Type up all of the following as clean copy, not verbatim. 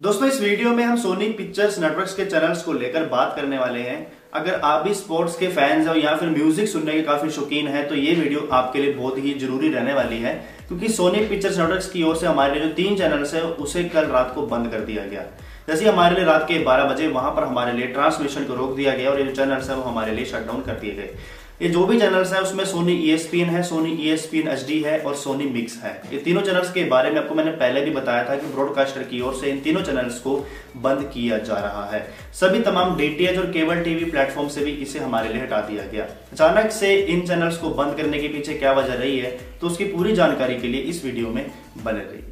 दोस्तों इस वीडियो में हम सोनी पिक्चर्स नेटवर्क्स के चैनल्स को लेकर बात करने वाले हैं। अगर आप भी स्पोर्ट्स के फैंस हो या फिर म्यूजिक सुनने के काफी शौकीन हैं तो ये वीडियो आपके लिए बहुत ही जरूरी रहने वाली है, क्योंकि सोनी पिक्चर्स नेटवर्क्स की ओर से हमारे लिए जो 3 चैनल्स है उसे कल रात को बंद कर दिया गया। जैसे हमारे लिए रात के 12 बजे वहां पर हमारे लिए ट्रांसमिशन को रोक दिया गया और ये जो चैनल्स है वो हमारे लिए शट डाउन कर दिए गए। ये जो भी चैनल्स हैं उसमें सोनी ESPN है, सोनी ESPN HD है और सोनी मिक्स है। ये तीनों चैनल्स के बारे में आपको मैंने पहले भी बताया था कि ब्रॉडकास्टर की ओर से इन तीनों चैनल्स को बंद किया जा रहा है। सभी तमाम DTH और केबल टीवी प्लेटफॉर्म से भी इसे हमारे लिए हटा दिया गया। अचानक से इन चैनल्स को बंद करने के पीछे क्या वजह रही है, तो उसकी पूरी जानकारी के लिए इस वीडियो में बने रहिए।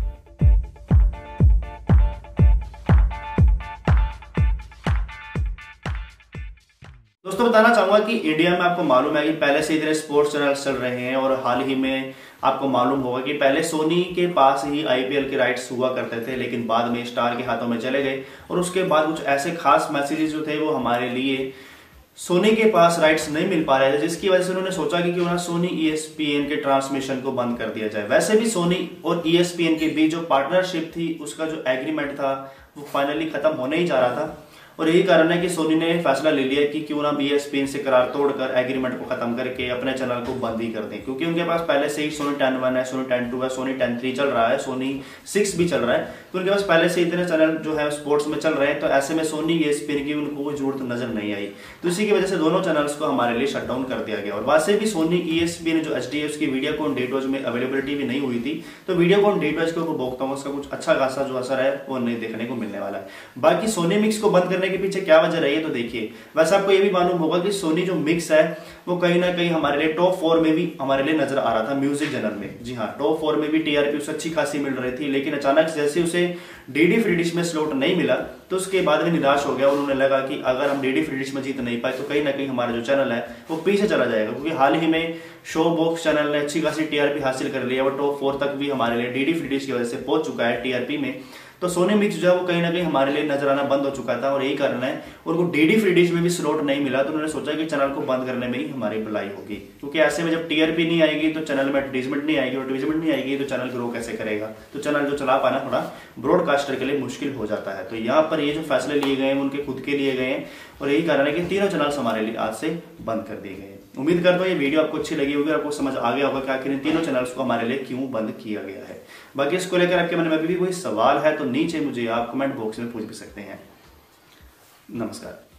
दोस्तों बताना चाहूंगा कि इंडिया में आपको मालूम है कि पहले से इतने स्पोर्ट्स चैनल्स चल रहे हैं और हाल ही में आपको मालूम होगा कि पहले सोनी के पास ही IPL के राइट्स हुआ करते थे, लेकिन बाद में स्टार के हाथों में चले गए और उसके बाद कुछ ऐसे खास मैसेजेस जो थे वो हमारे लिए सोनी के पास राइट्स नहीं मिल पा रहे थे, जिसकी वजह से उन्होंने सोचा कि क्यों ना सोनी ESPN के ट्रांसमिशन को बंद कर दिया जाए। वैसे भी सोनी और ESPN के बीच जो पार्टनरशिप थी उसका जो एग्रीमेंट था वो फाइनली खत्म होने ही जा रहा था और यही कारण है कि सोनी ने फैसला ले लिया कि क्यों ना ESPN से करार तोड़कर एग्रीमेंट को खत्म करके अपने चैनल को बंद ही कर दें, क्योंकि उनके पास पहले से ही सोनी 10-1 है, सोनी 10-2 है, सोनी 10-3 चल रहा है, सोनी 6 भी चल रहा है। तो उनके पास पहले से इतने चैनल जो है स्पोर्ट्स में चल रहे हैं, तो ऐसे में सोनी ESPN की उनको कोई जरूरत नजर नहीं आई। तो इसी की वजह से दोनों चैनल्स को हमारे लिए शट डाउन कर दिया गया। और वैसे भी सोनी ESPN जो HD है उसकी वीडियोकॉन DTH में अवेलेबिलिटी भी नहीं हुई थी, तो वीडियोकॉन DTH को उपभोक्ताओं को उसका कुछ अच्छा खासा जो असर है वो नहीं देखने को मिलने वाला है। बाकी सोनी मिक्स को बंद करने के पीछे क्या वजह रही है, तो देखिए वैसे आपको ये भी मालूम होगा कि सोनी जो मिक्स है वो कहीं ना कहीं हमारे लिए टॉप 4 में भी हमारे लिए नजर आ रहा था म्यूजिक जनरल में। जी हाँ, टॉप 4 में भी TRP उसे अच्छी खासी मिल रही थी, लेकिन अचानक जैसे उसे DD फ्री डिश में स्लॉट नहीं मिला तो उसके बाद में निराश हो गया। उन्होंने लगा कि अगर हम DD फ्री डिश में जीत नहीं पाए तो कहीं ना कहीं हमारा जो चैनल है वो पीछे चला जाएगा, क्योंकि हाल ही में शो बॉक्स चैनल ने अच्छी खासी TRP हासिल कर लिया। वो टॉप 4 तक भी हमारे लिए DD फ्री डिश की वजह से पहुंच चुका है TRP में। तो सोनी मिक्स जो है वो कहीं ना कहीं हमारे लिए नजर आना बंद हो चुका था और यही कारण है उनको DD फ्री डिश में भी स्लॉट नहीं मिला, तो उन्होंने सोचा कि चैनल को बंद करने में ही हमारी भलाई होगी, क्योंकि ऐसे में जब TRP नहीं आएगी तो चैनल में एडवर्टाइजमेंट नहीं आएगी और एडवर्टाइजमेंट नहीं आएगी तो चैनल ग्रो कैसे करेगा। तो चैनल जो चला पाना थोड़ा ब्रॉडकास्टर के लिए मुश्किल हो जाता है। तो यहाँ पर ये जो फैसले लिए गए हैं उनके खुद के लिए गए हैं और यही कारण है कि तीनों चैनल्स हमारे लिए आज से बंद कर दिए गए हैं। उम्मीद करता हूँ ये वीडियो आपको अच्छी लगी होगी, आपको समझ आ गया होगा कि आखिर इन तीनों चैनल्स को हमारे लिए क्यों बंद किया गया है। बाकी इसको लेकर आपके मन में भी कोई सवाल है तो नीचे मुझे आप कमेंट बॉक्स में पूछ भी सकते हैं। नमस्कार।